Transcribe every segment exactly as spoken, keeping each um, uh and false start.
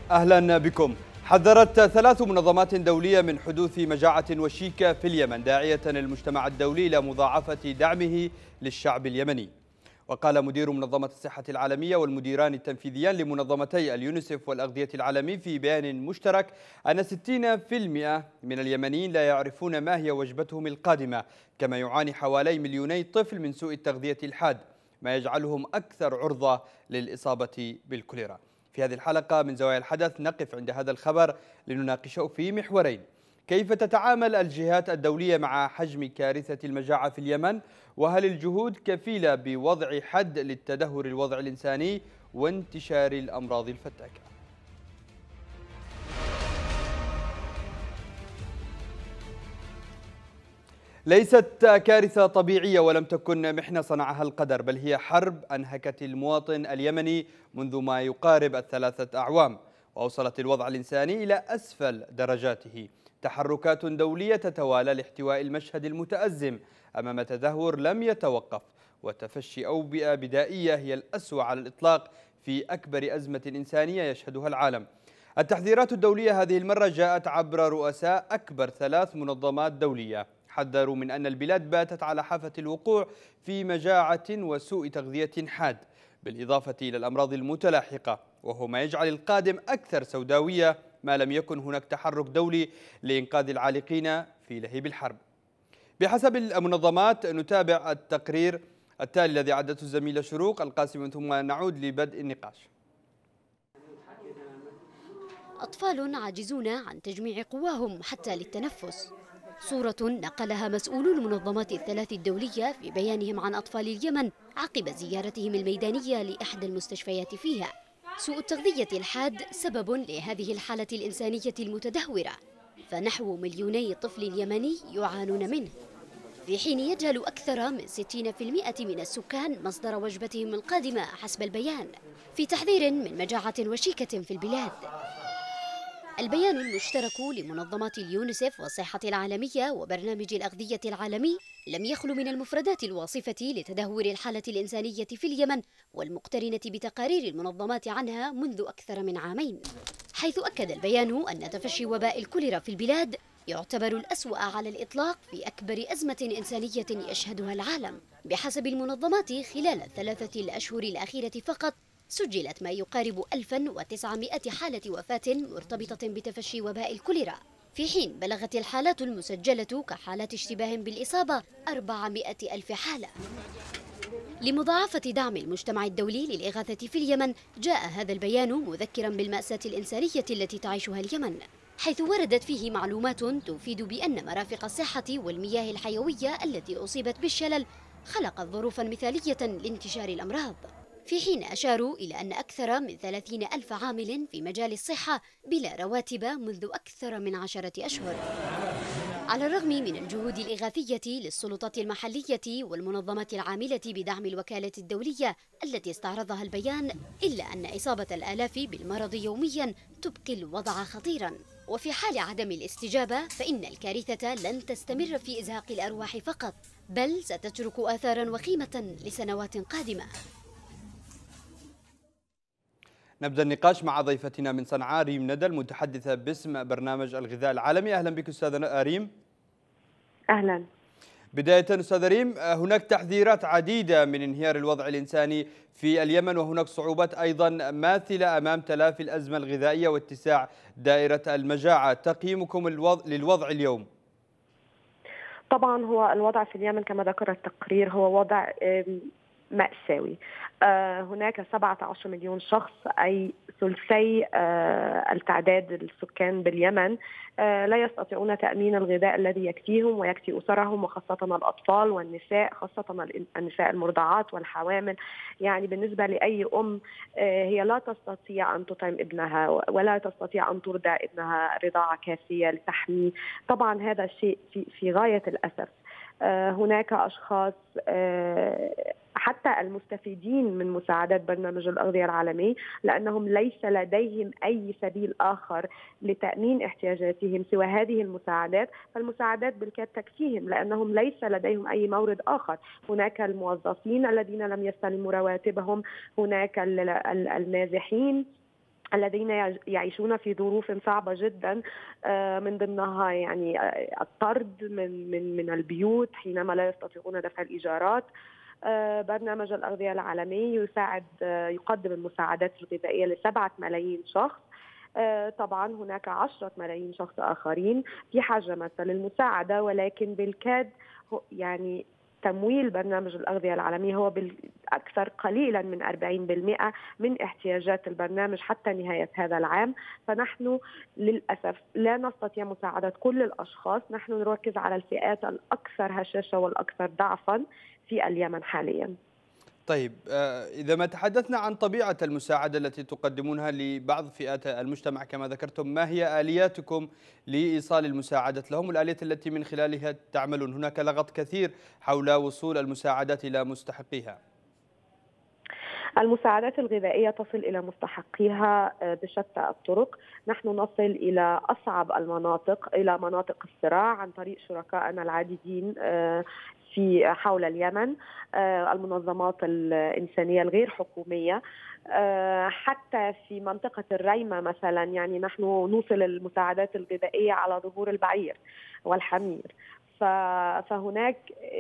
أهلا بكم. حذرت ثلاث منظمات دولية من حدوث مجاعة وشيكة في اليمن، داعية المجتمع الدولي إلى مضاعفة دعمه للشعب اليمني. وقال مدير منظمة الصحة العالمية والمديران التنفيذيان لمنظمتي اليونيسف والأغذية العالمي في بيان مشترك أن ستين بالمئة من اليمنيين لا يعرفون ما هي وجبتهم القادمة، كما يعاني حوالي مليوني طفل من سوء التغذية الحاد، ما يجعلهم أكثر عرضة للإصابة بالكوليرا. في هذه الحلقة من زوايا الحدث نقف عند هذا الخبر لنناقشه في محورين: كيف تتعامل الجهات الدولية مع حجم كارثة المجاعة في اليمن؟ وهل الجهود كفيلة بوضع حد للتدهور الوضع الإنساني وانتشار الأمراض الفتاكة؟ ليست كارثة طبيعية ولم تكن محنة صنعها القدر، بل هي حرب أنهكت المواطن اليمني منذ ما يقارب الثلاثة أعوام، وأوصلت الوضع الإنساني إلى أسفل درجاته. تحركات دولية تتوالى لاحتواء المشهد المتأزم أمام تدهور لم يتوقف، وتفشي أوبئة بدائية هي الأسوأ على الإطلاق في أكبر أزمة إنسانية يشهدها العالم. التحذيرات الدولية هذه المرة جاءت عبر رؤساء أكبر ثلاث منظمات دولية، حذروا من أن البلاد باتت على حافة الوقوع في مجاعة وسوء تغذية حاد، بالإضافة إلى الأمراض المتلاحقة، وهو ما يجعل القادم أكثر سوداوية ما لم يكن هناك تحرك دولي لإنقاذ العالقين في لهيب الحرب. بحسب المنظمات نتابع التقرير التالي الذي عدته الزميلة شروق القاسم، ثم نعود لبدء النقاش. أطفال عاجزون عن تجميع قواهم حتى للتنفس، صورة نقلها مسؤولو المنظمات الثلاث الدولية في بيانهم عن أطفال اليمن عقب زيارتهم الميدانية لإحدى المستشفيات فيها. سوء التغذية الحاد سبب لهذه الحالة الإنسانية المتدهورة، فنحو مليوني طفل يمني يعانون منه، في حين يجهل أكثر من ستين بالمئة من السكان مصدر وجبتهم القادمة حسب البيان، في تحذير من مجاعة وشيكة في البلاد. البيان المشترك لمنظمات اليونيسف والصحة العالمية وبرنامج الأغذية العالمي لم يخل من المفردات الواصفة لتدهور الحالة الإنسانية في اليمن والمقترنة بتقارير المنظمات عنها منذ أكثر من عامين، حيث أكد البيان أن تفشي وباء الكوليرا في البلاد يعتبر الأسوأ على الإطلاق في أكبر أزمة إنسانية يشهدها العالم. بحسب المنظمات خلال الثلاثة الأشهر الأخيرة فقط سجلت ما يقارب ألف وتسعمئة حالة وفاة مرتبطة بتفشي وباء الكوليرا، في حين بلغت الحالات المسجلة كحالات اشتباه بالإصابة أربعمئة ألف حالة. لمضاعفة دعم المجتمع الدولي للإغاثة في اليمن، جاء هذا البيان مذكرا بالمأساة الإنسانية التي تعيشها اليمن، حيث وردت فيه معلومات تفيد بأن مرافق الصحة والمياه الحيوية التي أصيبت بالشلل خلقت ظروفا مثالية لانتشار الأمراض، في حين أشاروا إلى أن أكثر من ثلاثين ألف عامل في مجال الصحة بلا رواتب منذ أكثر من عشرة أشهر. على الرغم من الجهود الإغاثية للسلطات المحلية والمنظمات العاملة بدعم الوكالة الدولية التي استعرضها البيان، إلا أن إصابة الآلاف بالمرض يوميا تبقي الوضع خطيرا، وفي حال عدم الاستجابة فإن الكارثة لن تستمر في إزهاق الأرواح فقط، بل ستترك آثارا وخيمة لسنوات قادمة. نبدأ النقاش مع ضيفتنا من صنعاء ريم ندى المتحدثة باسم برنامج الغذاء العالمي. أهلا بك أستاذة ريم. أهلا. بداية أستاذة ريم، هناك تحذيرات عديدة من انهيار الوضع الإنساني في اليمن، وهناك صعوبات أيضا ماثلة أمام تلافي الأزمة الغذائية واتساع دائرة المجاعة. تقييمكم للوضع اليوم؟ طبعا هو الوضع في اليمن كما ذكر التقرير هو وضع مأساوي. هناك سبعة عشر مليون شخص، أي ثلثي التعداد السكان باليمن، لا يستطيعون تأمين الغذاء الذي يكفيهم ويكفي أسرهم، وخاصة الأطفال والنساء، خاصة النساء المرضعات والحوامل. يعني بالنسبة لأي أم هي لا تستطيع أن تطعم ابنها ولا تستطيع أن ترضع ابنها رضاعة كافية لتحميه. طبعا هذا شيء في, في غاية الأسف. هناك أشخاص حتى المستفيدين من مساعدات برنامج الأغذية العالمي لأنهم ليس لديهم أي سبيل آخر لتأمين احتياجاتهم سوى هذه المساعدات، فالمساعدات بالكاد تكفيهم لأنهم ليس لديهم أي مورد آخر. هناك الموظفين الذين لم يستلموا رواتبهم، هناك المازحين، الذين يعيشون في ظروف صعبة جدا، من ضمنها يعني الطرد من من من البيوت حينما لا يستطيعون دفع الإيجارات. برنامج الأغذية العالمي يساعد يقدم المساعدات الغذائية لسبعة ملايين شخص. طبعا هناك عشرة ملايين شخص آخرين في حاجة مثلا للمساعدة، ولكن بالكاد يعني تمويل برنامج الأغذية العالمي هو بالأكثر قليلا من أربعين بالمئة من احتياجات البرنامج حتى نهاية هذا العام. فنحن للأسف لا نستطيع مساعدة كل الأشخاص، نحن نركز على الفئات الأكثر هشاشة والأكثر ضعفا في اليمن حاليا. طيب، إذا ما تحدثنا عن طبيعة المساعدة التي تقدمونها لبعض فئات المجتمع كما ذكرتم، ما هي آلياتكم لإيصال المساعدة لهم والآليات التي من خلالها تعملون؟ هناك لغط كثير حول وصول المساعدات إلى مستحقيها. المساعدات الغذائية تصل إلى مستحقيها بشتى الطرق. نحن نصل إلى أصعب المناطق، إلى مناطق الصراع عن طريق شركائنا العديدين في حول اليمن، المنظمات الإنسانية الغير حكومية، حتى في منطقة الريمة مثلا. يعني نحن نوصل المساعدات الغذائية على ظهور البعير والحمير. فهناك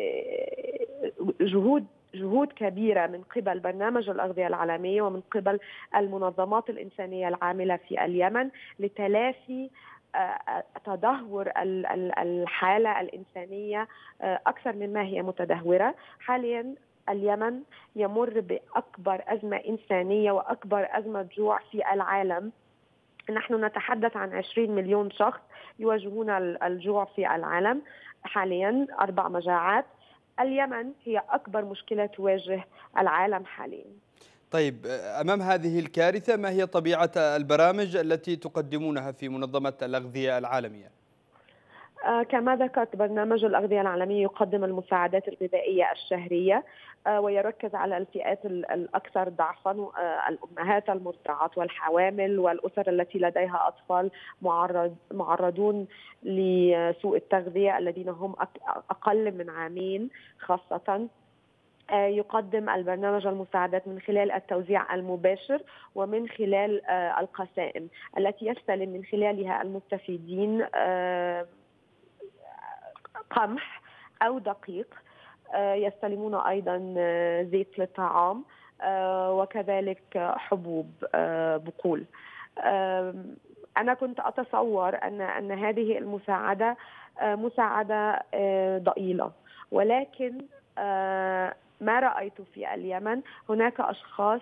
جهود جهود كبيرة من قبل برنامج الأغذية العالمية ومن قبل المنظمات الإنسانية العاملة في اليمن لتلافي تدهور الحالة الإنسانية أكثر مما هي متدهورة. حاليا اليمن يمر بأكبر أزمة إنسانية وأكبر أزمة جوع في العالم. نحن نتحدث عن عشرين مليون شخص يواجهون الجوع في العالم حاليا، أربع مجاعات. اليمن هي أكبر مشكلة تواجه العالم حاليا. طيب، أمام هذه الكارثة ما هي طبيعة البرامج التي تقدمونها في منظمة الأغذية العالمية؟ آه كما ذكرت، برنامج الأغذية العالمية يقدم المساعدات الغذائية الشهرية، آه ويركز على الفئات الأكثر ضعفا، آه الأمهات المرضعات والحوامل والأسر التي لديها أطفال معرض معرضون لسوء التغذية الذين هم أقل من عامين خاصة. يقدم البرنامج المساعدات من خلال التوزيع المباشر ومن خلال القسائم التي يستلم من خلالها المستفيدين قمح أو دقيق. يستلمون أيضا زيت للطعام وكذلك حبوب بقول. أنا كنت أتصور أن أن هذه المساعدة مساعدة ضئيلة، ولكن ما رأيت في اليمن هناك أشخاص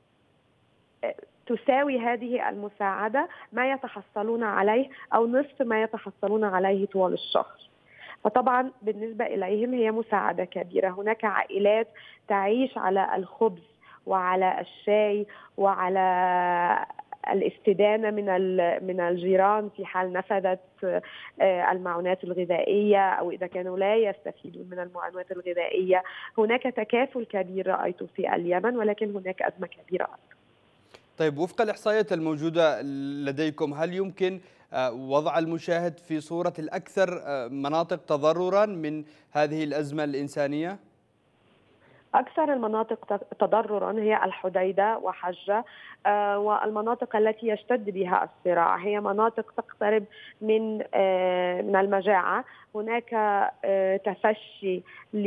تساوي هذه المساعدة ما يتحصلون عليه أو نصف ما يتحصلون عليه طوال الشهر. فطبعا بالنسبة إليهم هي مساعدة كبيرة. هناك عائلات تعيش على الخبز وعلى الشاي وعلى الاستدانة من من الجيران في حال نفذت المعونات الغذائية أو إذا كانوا لا يستفيدون من المعونات الغذائية. هناك تكافل كبير رأيته في اليمن، ولكن هناك أزمة كبيرة أيضا. طيب، وفق الإحصائيات الموجودة لديكم، هل يمكن وضع المشاهد في صورة الأكثر مناطق تضررا من هذه الأزمة الإنسانية؟ أكثر المناطق تضررا هي الحديدة وحجة، والمناطق التي يشتد بها الصراع هي مناطق تقترب من من المجاعة. هناك تفشي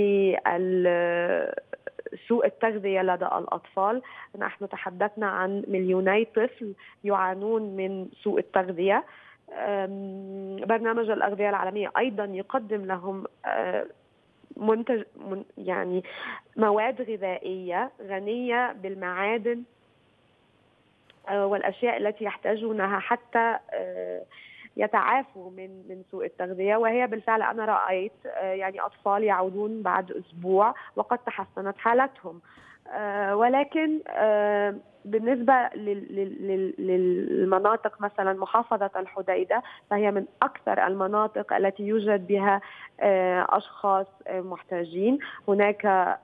لسوء التغذية لدى الأطفال. نحن تحدثنا عن مليوني طفل يعانون من سوء التغذية. برنامج الأغذية العالمية أيضا يقدم لهم منتج يعني مواد غذائية غنية بالمعادن والأشياء التي يحتاجونها حتى يتعافوا من من سوء التغذية. وهي بالفعل أنا رأيت يعني أطفال يعودون بعد أسبوع وقد تحسنت حالتهم. ولكن بالنسبة للمناطق مثلا محافظة الحديدة فهي من أكثر المناطق التي يوجد بها أشخاص محتاجين. هناك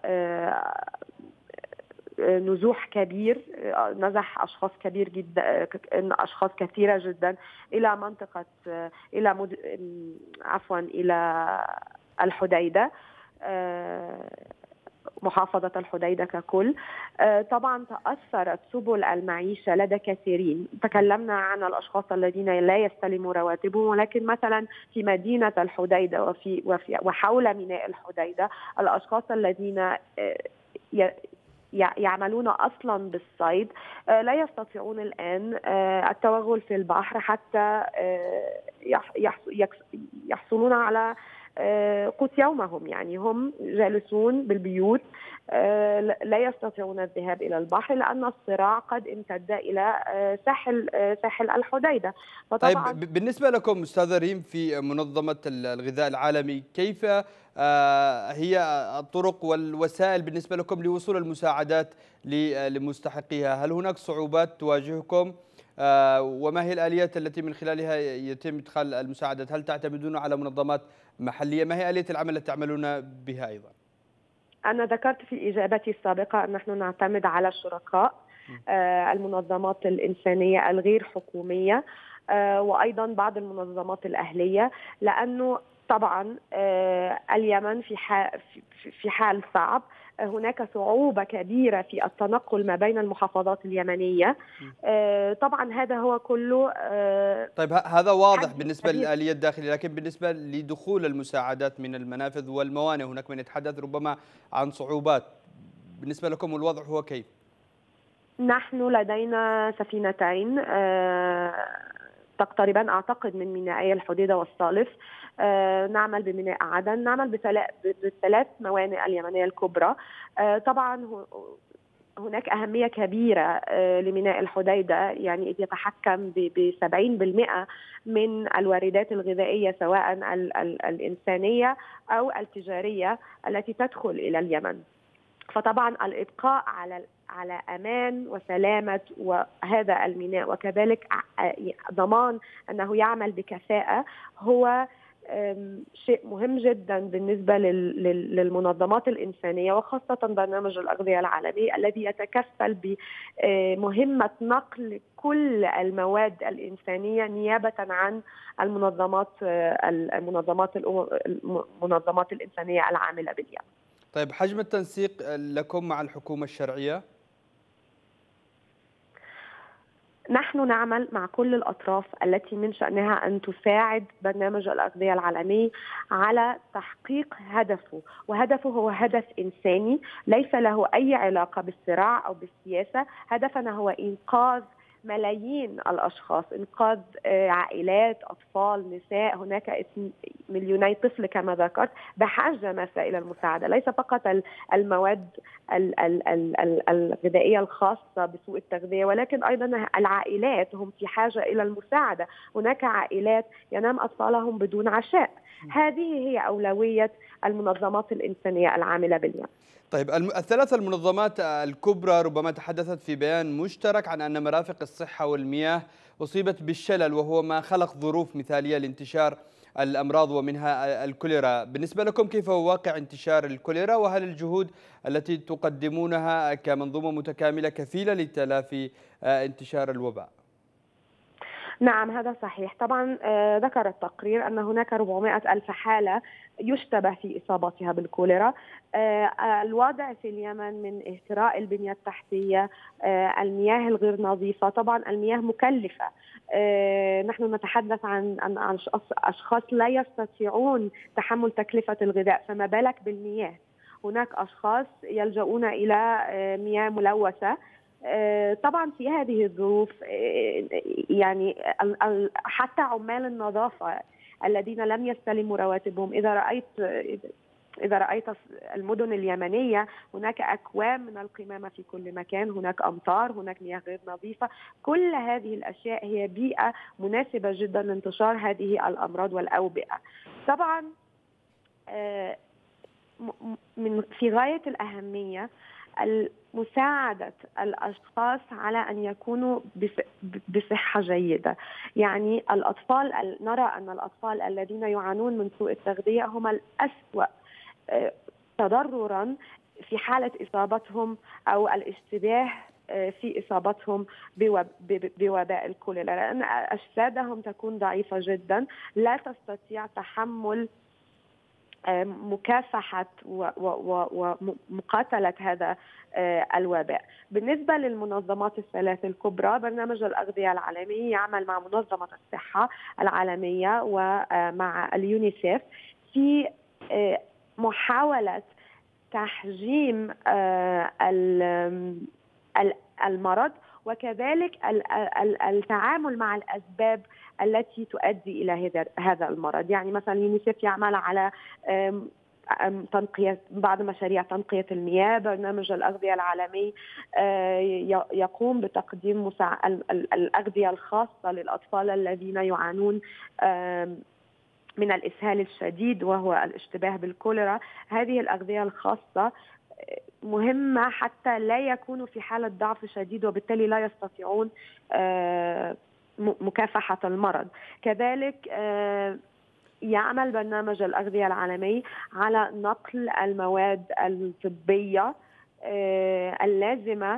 نزوح كبير، نزح أشخاص كبير جدا، أشخاص كثيرة جدا إلى منطقة إلى مد... عفوا إلى الحديدة. محافظة الحديدة ككل. طبعا تأثرت سبل المعيشة لدى كثيرين، تكلمنا عن الأشخاص الذين لا يستلموا رواتبهم، ولكن مثلا في مدينة الحديدة وفي, وفي وحول ميناء الحديدة الأشخاص الذين يعملون أصلا بالصيد لا يستطيعون الآن التوغل في البحر حتى يحصلون على قوت يومهم. يعني هم جالسون بالبيوت لا يستطيعون الذهاب إلى البحر لأن الصراع قد امتد إلى ساحل ساحل الحديدة. طيب بالنسبة لكم أستاذة ريم في منظمة الغذاء العالمي، كيف هي الطرق والوسائل بالنسبة لكم لوصول المساعدات لمستحقيها؟ هل هناك صعوبات تواجهكم؟ وما هي الآليات التي من خلالها يتم إدخال المساعدات؟ هل تعتمدون على منظمات محلية؟ ما هي آلية العمل التي تعملون بها أيضا؟ أنا ذكرت في إجابتي السابقة أن نحن نعتمد على الشركاء، المنظمات الإنسانية الغير حكومية، وأيضا بعض المنظمات الأهلية، لأنه طبعا اليمن في في حال صعب. هناك صعوبة كبيرة في التنقل ما بين المحافظات اليمنية. طبعا هذا هو كله. طيب هذا واضح بالنسبة للآلية الداخلية، لكن بالنسبة لدخول المساعدات من المنافذ والموانئ هناك من يتحدث ربما عن صعوبات. بالنسبة لكم الوضع هو كيف؟ نحن لدينا سفينتين تقريبا أعتقد من مينائي الحديدة والصالف. نعمل بميناء عدن، نعمل بثلاث موانئ اليمنية الكبرى. طبعا هناك أهمية كبيرة لميناء الحديدة، يعني إذ يتحكم ب سبعين بالمئة من الواردات الغذائية سواء الإنسانية أو التجارية التي تدخل إلى اليمن. فطبعا الإبقاء على على أمان وسلامة وهذا الميناء وكذلك ضمان أنه يعمل بكفاءة هو شيء مهم جدا بالنسبة للمنظمات الإنسانية، وخاصة برنامج الأغذية العالمي الذي يتكفل بمهمة نقل كل المواد الإنسانية نيابة عن المنظمات المنظمات المنظمات الإنسانية العاملة باليمن. طيب حجم التنسيق لكم مع الحكومة الشرعية؟ نحن نعمل مع كل الأطراف التي من شأنها أن تساعد برنامج الأغذية العالمي على تحقيق هدفه، وهدفه هو هدف إنساني ليس له أي علاقة بالصراع أو بالسياسة. هدفنا هو إنقاذ ملايين الأشخاص، إنقاذ عائلات، أطفال، نساء. هناك مليوني طفل كما ذكرت بحاجة ماسة إلى المساعدة، ليس فقط المواد الغذائية الخاصة بسوء التغذية، ولكن أيضا العائلات هم في حاجة إلى المساعدة. هناك عائلات ينام أطفالهم بدون عشاء. هذه هي أولوية المنظمات الإنسانية العاملة باليمن. طيب الثلاث المنظمات الكبرى ربما تحدثت في بيان مشترك عن أن مرافق الصحة والمياه أصيبت بالشلل، وهو ما خلق ظروف مثالية لانتشار الأمراض ومنها الكوليرا. بالنسبة لكم كيف هو واقع انتشار الكوليرا، وهل الجهود التي تقدمونها كمنظومة متكاملة كفيلة لتلافي انتشار الوباء؟ نعم هذا صحيح. طبعا ذكر التقرير أن هناك أربعمائة ألف حالة يشتبه في إصابتها بالكوليرا. الوضع في اليمن من اهتراء البنية التحتية، المياه الغير نظيفة، طبعا المياه مكلفة. نحن نتحدث عن عن أشخاص لا يستطيعون تحمل تكلفة الغذاء، فما بالك بالمياه. هناك أشخاص يلجؤون إلى مياه ملوثة. طبعا في هذه الظروف يعني حتى عمال النظافة الذين لم يستلموا رواتبهم، إذا رأيت إذا رأيت المدن اليمنية هناك أكوام من القمامة في كل مكان، هناك أمطار، هناك مياه غير نظيفة. كل هذه الأشياء هي بيئة مناسبة جدا لانتشار هذه الأمراض والأوبئة. طبعا من في غاية الأهمية مساعدة الأشخاص على أن يكونوا بصحة جيدة. يعني الأطفال، نرى أن الأطفال الذين يعانون من سوء التغذية هم الأسوأ تضررا في حالة إصابتهم أو الاشتباه في إصابتهم بوباء الكوليرا، لأن أجسادهم تكون ضعيفة جدا، لا تستطيع تحمل مكافحة ومقاتلة هذا الوباء. بالنسبة للمنظمات الثلاث الكبرى، برنامج الأغذية العالمي يعمل مع منظمة الصحة العالمية ومع اليونيسيف في محاولة تحجيم المرض، وكذلك التعامل مع الأسباب التي تؤدي إلى هذا المرض. يعني مثلا اليونيسيف يعمل على تنقية بعض مشاريع تنقية المياه. برنامج الأغذية العالمي يقوم بتقديم الأغذية الخاصة للأطفال الذين يعانون من الإسهال الشديد وهو الاشتباه بالكوليرا. هذه الأغذية الخاصة مهمة حتى لا يكونوا في حالة ضعف شديد وبالتالي لا يستطيعون مكافحة المرض. كذلك يعمل برنامج الأغذية العالمي على نقل المواد الطبية اللازمة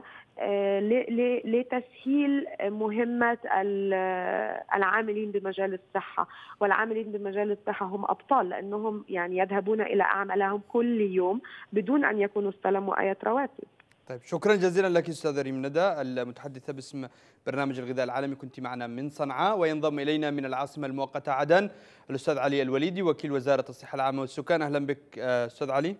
لتسهيل مهمة العاملين بمجال الصحة. والعاملين بمجال الصحة هم أبطال، لأنهم يعني يذهبون إلى أعمالهم كل يوم بدون أن يكونوا استلموا أي رواتب. طيب، شكرا جزيلا لك أستاذة ريم ندى، المتحدثة باسم برنامج الغذاء العالمي، كنت معنا من صنعاء. وينضم إلينا من العاصمة المؤقتة عدن الأستاذ علي الوليدي، وكيل وزارة الصحة العامة والسكان. أهلا بك أستاذ علي.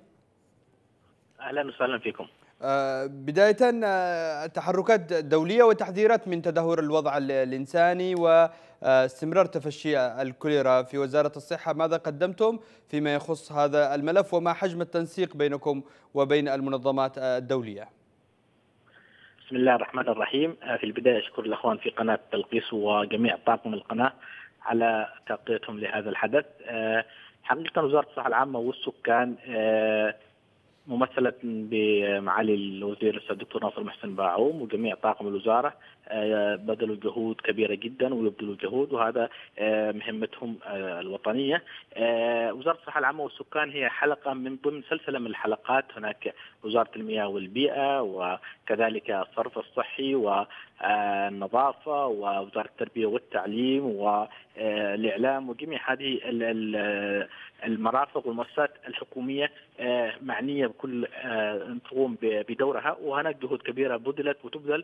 أهلا وسهلا فيكم. بداية، تحركات دولية وتحذيرات من تدهور الوضع الإنساني واستمرار تفشي الكوليرا في وزارة الصحة، ماذا قدمتم فيما يخص هذا الملف، وما حجم التنسيق بينكم وبين المنظمات الدولية؟ بسم الله الرحمن الرحيم. في البداية أشكر الأخوان في قناة تلقيس وجميع طاقم القناة على تغطيتهم لهذا الحدث. حقيقة وزارة الصحة العامة والسكان ممثلة بمعالي الوزير الأستاذ الدكتور ناصر محسن باعوم وجميع طاقم الوزارة بذلوا جهود كبيرة جدا ويبذلوا جهود، وهذا مهمتهم الوطنية. وزارة الصحة العامة والسكان هي حلقة من ضمن سلسلة من الحلقات. هناك وزارة المياه والبيئة، وكذلك الصرف الصحي والنظافة، ووزارة التربية والتعليم والإعلام، وجميع هذه المرافق والمؤسسات الحكومية معنية بكل تقوم بدورها. وهناك جهود كبيرة بذلت وتبذل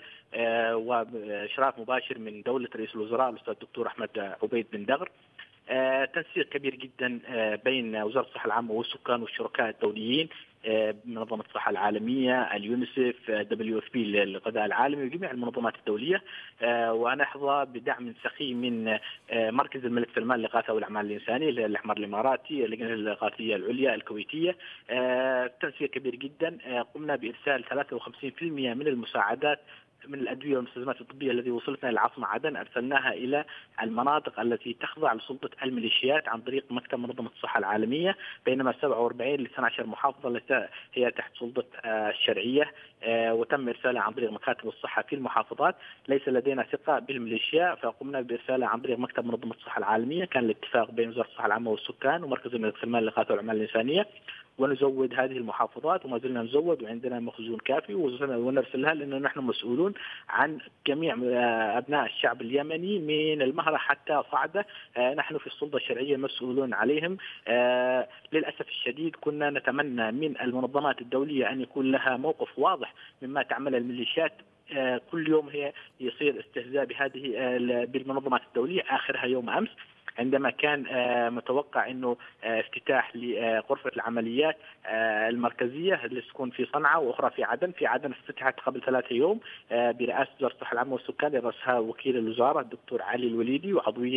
وإشراف مباشر من دولة رئيس الوزراء الأستاذ الدكتور أحمد عبيد بن دغر. تنسيق كبير جدا بين وزارة الصحة العامة والسكان والشركاء الدوليين، منظمة الصحة العالمية، اليونيسيف، دبليو اف بي للغذاء العالمي، وجميع المنظمات الدولية. ونحظى بدعم سخي من مركز الملك سلمان للإغاثة والأعمال الإنسانية، الأحمر الإماراتي، اللجنة الإغاثية العليا الكويتية. تنسيق كبير جدا. قمنا بإرسال ثلاثة وخمسين بالمئة من المساعدات من الأدوية والمستلزمات الطبية التي وصلتنا إلى العاصمة عدن، أرسلناها إلى المناطق التي تخضع لسلطة الميليشيات عن طريق مكتب منظمة الصحة العالمية، بينما سبعة وأربعين ل اثنتي عشرة محافظة التي هي تحت سلطة الشرعية وتم إرسالها عن طريق مكاتب الصحة في المحافظات. ليس لدينا ثقة بالميليشيا فقمنا بإرسالها عن طريق مكتب منظمة الصحة العالمية. كان الاتفاق بين وزارة الصحة العامة والسكان ومركز الملك سلمان للإغاثة والأعمال الإنسانية، ونزود هذه المحافظات وما زلنا نزود، وعندنا مخزون كافي ونرسلها، لأنه نحن مسؤولون عن جميع أبناء الشعب اليمني من المهرة حتى صعدة. نحن في السلطة الشرعية مسؤولون عليهم. للأسف الشديد كنا نتمنى من المنظمات الدولية أن يكون لها موقف واضح مما تعمل الميليشيات. كل يوم هي يصير استهزاء بهذه بالمنظمات الدولية، آخرها يوم أمس عندما كان متوقع أنه افتتاح لغرفة العمليات المركزية اللي تكون في صنعاء وأخرى في عدن. في عدن افتتحت قبل ثلاثة يوم برئاسة وزارة الصحة العامة والسكان، رأسها وكيل الوزارة الدكتور علي الوليدي وعضوية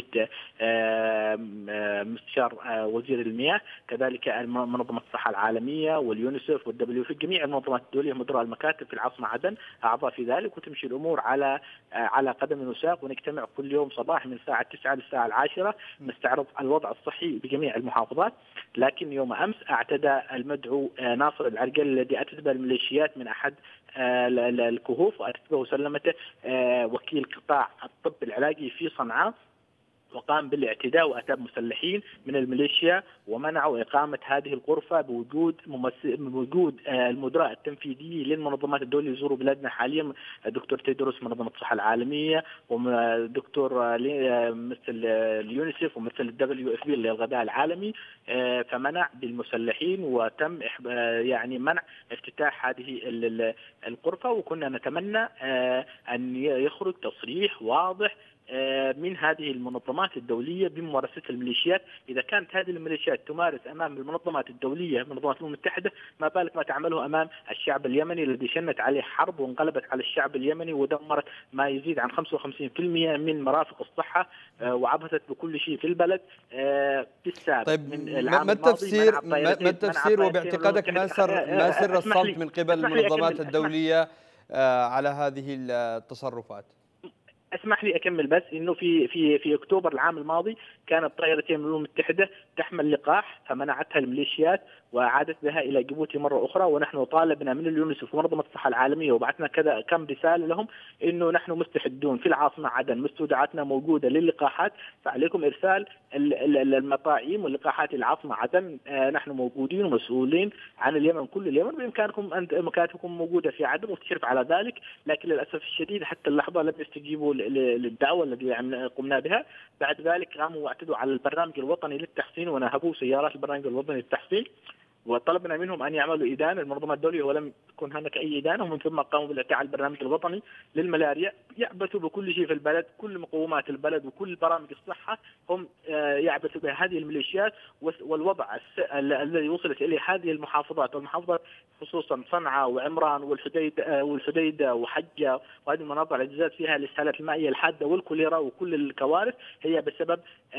مستشار وزير المياه، كذلك منظمة الصحة العالمية واليونيسيف والدبليو في جميع المنظمات الدولية مدراء المكاتب في العاصمة عدن أعضاء في ذلك، وتمشي الأمور على على قدم وساق. ونجتمع كل يوم صباح من الساعة تسعة للساعة العاشرة نستعرض الوضع الصحي بجميع المحافظات. لكن يوم أمس اعتدى المدعو ناصر العرقل الذي أتت به الميليشيات من أحد الكهوف، وأتت به وسلمته وكيل قطاع الطب العلاجي في صنعاء، وقام بالاعتداء وأتى مسلحين من الميليشيا ومنعوا إقامة هذه الغرفة بوجود ممثل بوجود المدراء التنفيذي للمنظمات الدولية يزوروا بلادنا حاليا، الدكتور تيدروس منظمة الصحة العالمية، ودكتور مثل اليونيسيف ومثل الدبليو اف بي للغذاء العالمي، فمنع بالمسلحين وتم يعني منع افتتاح هذه الغرفة. وكنا نتمنى أن يخرج تصريح واضح من هذه المنظمات الدولية بممارسة الميليشيات. إذا كانت هذه الميليشيات تمارس أمام المنظمات الدولية منظمات الأمم المتحدة، ما بالك ما تعمله أمام الشعب اليمني الذي شنت عليه حرب وانقلبت على الشعب اليمني ودمرت ما يزيد عن خمسة وخمسين بالمئة من مرافق الصحة وعبثت بكل شيء في البلد بالسابق. طيب من العام ما التفسير الماضي ما التفسير وباعتقادك ما سر ما سر الصمت من قبل المنظمات الدولية على هذه التصرفات؟ اسمح لي اكمل بس انه في في في اكتوبر العام الماضي كانت طائرتين من الامم المتحده تحمل لقاح فمنعتها الميليشيات وعادت بها الى جيبوتي مره اخرى، ونحن طالبنا من اليونيسف ومنظمه الصحه العالميه وبعثنا كذا كم رساله لهم انه نحن مستعدون في العاصمه عدن مستودعاتنا موجوده للقاحات، فعليكم ارسال المطاعيم واللقاحات العاصمه عدن. نحن موجودين ومسؤولين عن اليمن كل اليمن، بامكانكم ان مكاتبكم موجوده في عدن وتشرف على ذلك، لكن للاسف الشديد حتى اللحظه لم يستجيبوا للدعوه التي قمنا بها. بعد ذلك قاموا واعتدوا على البرنامج الوطني للتحصين ونهبوا سيارات البرنامج الوطني للتحصين، وطلبنا منهم ان يعملوا إدانة المنظمة الدولية ولم يكن هناك اي إدانة، ومن ثم قاموا بالاعتداء على البرنامج الوطني للملاريا. يعبثوا بكل شيء في البلد، كل مقومات البلد وكل برامج الصحة هم يعبثوا بها هذه الميليشيات. والوضع الذي وصلت اليه هذه المحافظات والمحافظات خصوصا صنعاء وعمران والحديدة والحديدة وحجة وهذه المناطق التي زاد فيها الاسهالات المائية الحادة والكوليرا وكل الكوارث هي بسبب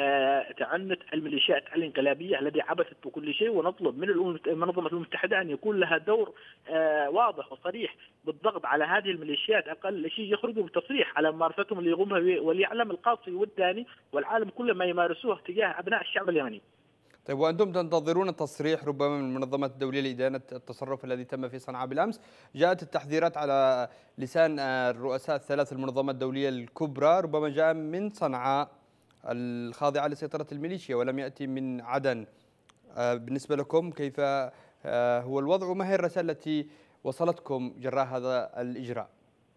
تعنت الميليشيات الانقلابية التي عبثت بكل شيء. ونطلب من منظمة الأمم المتحدة أن يكون لها دور واضح وصريح بالضغط على هذه الميليشيات، أقل شيء يخرجوا بتصريح على ممارستهم اللي يقوم بها، وليعلم القاصي والداني والعالم كله ما يمارسوه تجاه أبناء الشعب اليمني. طيب وأنتم تنتظرون تصريح ربما من المنظمات الدولية لإدانة التصرف الذي تم في صنعاء بالأمس؟ جاءت التحذيرات على لسان الرؤساء الثلاث المنظمات الدولية الكبرى، ربما جاء من صنعاء الخاضعة لسيطرة الميليشيا ولم يأتي من عدن. بالنسبة لكم كيف هو الوضع وما هي الرسائل التي وصلتكم جراء هذا الإجراء؟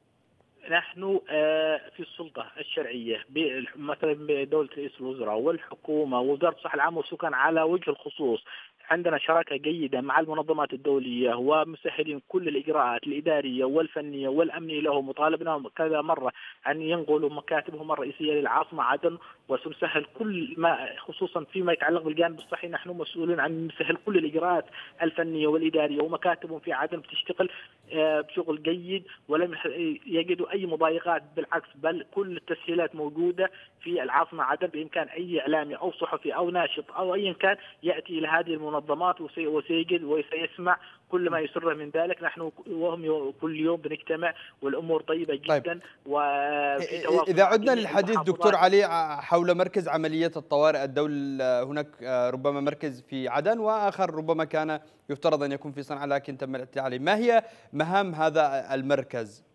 نحن في السلطة الشرعية مثلا بدولة رئيس الوزراء والحكومة ووزارة الصحة العامة والسكان على وجه الخصوص عندنا شراكة جيدة مع المنظمات الدولية ومسهلين كل الإجراءات الإدارية والفنية والأمنية لهم، وطالبناهم كذا مرة أن ينقلوا مكاتبهم الرئيسية للعاصمة عدن وسنسهل كل ما خصوصا فيما يتعلق بالجانب الصحي. نحن مسؤولين عن نسهل كل الإجراءات الفنية والإدارية ومكاتبهم في عدن بتشتغل بشغل جيد ولم يجدوا أي مضايقات، بالعكس بل كل التسهيلات موجودة في العاصمة عدن. بإمكان أي إعلامي أو صحفي أو ناشط أو أي كان يأتي إلى هذه المنظمات وسيجد وسيسمع كل ما يسره من ذلك. نحن وهم كل يوم بنجتمع والأمور طيبة جدا. طيب. وفي تواصل إذا عدنا للحديث دكتور علي حول مركز عملية الطوارئ الدولي، هناك ربما مركز في عدن وآخر ربما كان يفترض أن يكون في صنعاء لكن تم الاعتداء عليه، ما هي مهام هذا المركز؟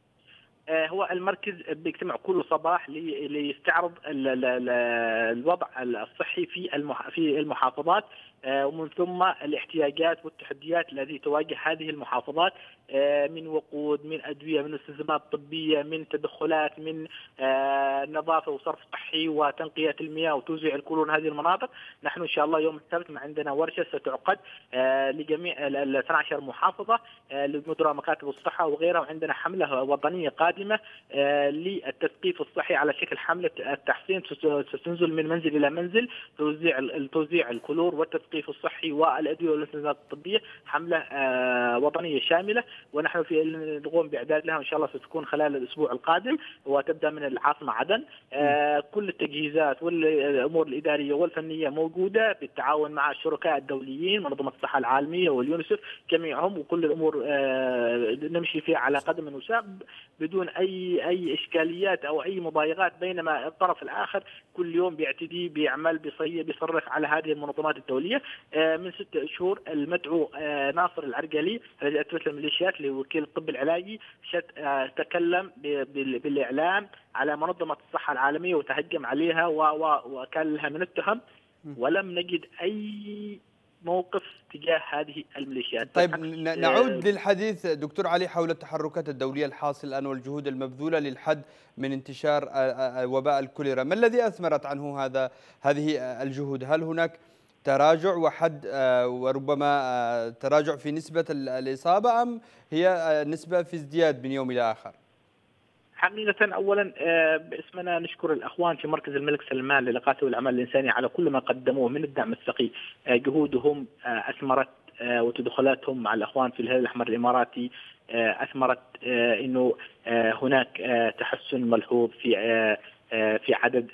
هو المركز بيجتمع كل صباح ليستعرض الوضع الصحي في في المحافظات ومن ثم الاحتياجات والتحديات التي تواجه هذه المحافظات من وقود، من أدوية، من استلزامات طبية، من تدخلات، من نظافة وصرف صحي وتنقية المياه وتوزيع الكلور هذه المناطق. نحن إن شاء الله يوم السبت ما عندنا ورشة ستعقد لجميع ال اثنتي عشرة محافظة لمدراء مكاتب الصحة وغيرها، وعندنا حملة وطنية قادمة للتثقيف الصحي على شكل حملة التحسين ستنزل من منزل إلى منزل توزيع توزيع الكلور والتثقيف الصحي والأدوية والاستلزامات الطبية، حملة وطنية شاملة ونحن في نقوم بإعداد لها إن شاء الله ستكون خلال الأسبوع القادم وتبدأ من العاصمة عدن. كل التجهيزات والأمور الإدارية والفنية موجودة بالتعاون مع الشركاء الدوليين منظمة الصحة العالمية واليونيسف جميعهم، وكل الأمور نمشي فيه على قدم وساق بدون اي اي اشكاليات او اي مضايقات، بينما الطرف الاخر كل يوم بيعتدي بيعمل بيصير بيصرف على هذه المنظمات الدوليه. من ست شهور المدعو ناصر العرقلي الذي اسس الميليشيات لوكيل الطب العلاجي تكلم بالاعلام على منظمه الصحه العالميه وتهجم عليها وكان لها من التهم، ولم نجد اي موقف تجاه هذه الميليشيات. طيب نعود للحديث دكتور علي حول التحركات الدولية الحاصلة الآن والجهود المبذولة للحد من انتشار وباء الكوليرا، ما الذي أثمرت عنه هذا هذه الجهود؟ هل هناك تراجع وحد وربما تراجع في نسبة الإصابة أم هي نسبة في ازدياد من يوم إلى آخر؟ حقيقة أولا باسمنا نشكر الأخوان في مركز الملك سلمان للإغاثة والأعمال الإنسانية على كل ما قدموه من الدعم الثقيل. جهودهم أثمرت وتدخلاتهم مع الأخوان في الهلال الأحمر الإماراتي أثمرت أنه هناك تحسن ملحوظ في في عدد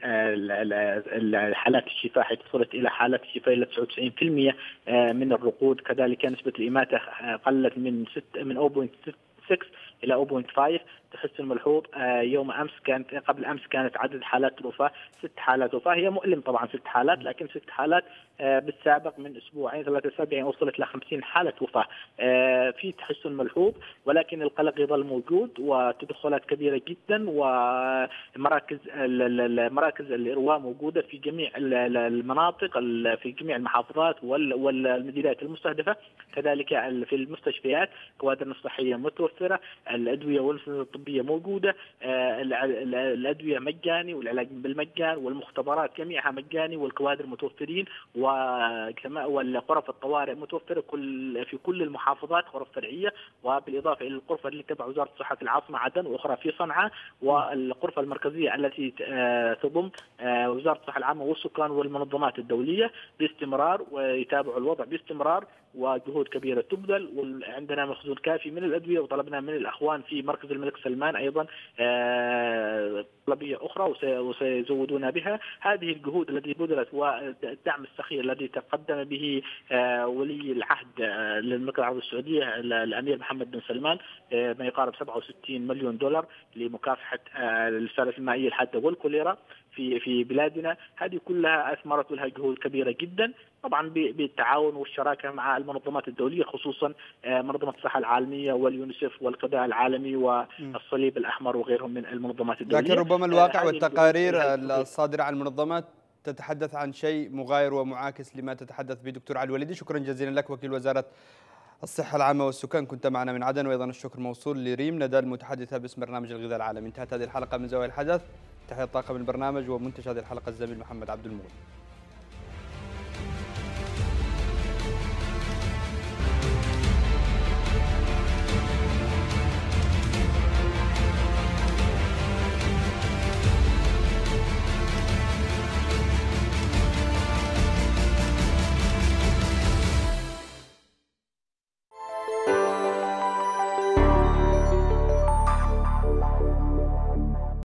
حالات الشفاء، حيث وصلت إلى حالات الشفاء إلى تسعة وتسعين بالمئة من الرقود. كذلك نسبة الإماتة قلت من من صفر فاصلة ستة إلى صفر فاصلة خمسة، تحسن ملحوظ. يوم أمس كانت قبل أمس كانت عدد حالات الوفاة ست حالات وفاة، هي مؤلم طبعا ست حالات، لكن ست حالات بالسابق من أسبوعين ثلاثة أسابيع وصلت إلى خمسين حالة وفاة. في تحسن ملحوظ، ولكن القلق يظل موجود وتدخلات كبيرة جدا، ومراكز مراكز الإرواء موجودة في جميع المناطق في جميع المحافظات والمديريات المستهدفة. كذلك في المستشفيات كوادرنا الصحية متوفرة، الأدوية والمساعدات الطبية موجودة، الأدوية مجاني والعلاج بالمجان والمختبرات جميعها مجاني والكوادر متوفرين، والغرف الطوارئ متوفرة كل في كل المحافظات غرف فرعية، وبالإضافة إلى الغرفة اللي تبع وزارة الصحة في العاصمة عدن وأخرى في صنعاء، والغرفة المركزية التي تضم وزارة الصحة العامة والسكان والمنظمات الدولية باستمرار، ويتابعوا الوضع باستمرار، وجهود كبيرة تبذل. وعندنا مخزون كافي من الأدوية، وطلبنا من الأخوان في مركز الملك سلمان أيضا طلبية أخرى وسيزودون بها. هذه الجهود التي بذلت والدعم السخي الذي تقدم به ولي العهد للمملكة العربية السعودية الأمير محمد بن سلمان ما يقارب سبعة وستين مليون دولار لمكافحة السلاسل المائية الحادة والكوليرا في في بلادنا، هذه كلها أثمرت لها جهود كبيرة جدا، طبعا بالتعاون والشراكة مع المنظمات الدولية، خصوصا منظمة الصحة العالمية واليونيسف والغذاء العالمي والصليب الأحمر وغيرهم من المنظمات الدولية. لكن ربما الواقع والتقارير الصادرة عن المنظمات تتحدث عن شيء مغاير ومعاكس لما تتحدث به دكتور علي الوليدي. شكرا جزيلا لك وكيل وزارة الصحة العامة والسكان، كنت معنا من عدن. وأيضا الشكر موصول لريم ندى المتحدثة باسم برنامج الغذاء العالمي. انتهت هذه الحلقة من زوايا الحدث. تحية طاقم البرنامج ومنتج هذه الحلقة الزميل محمد عبد المغني.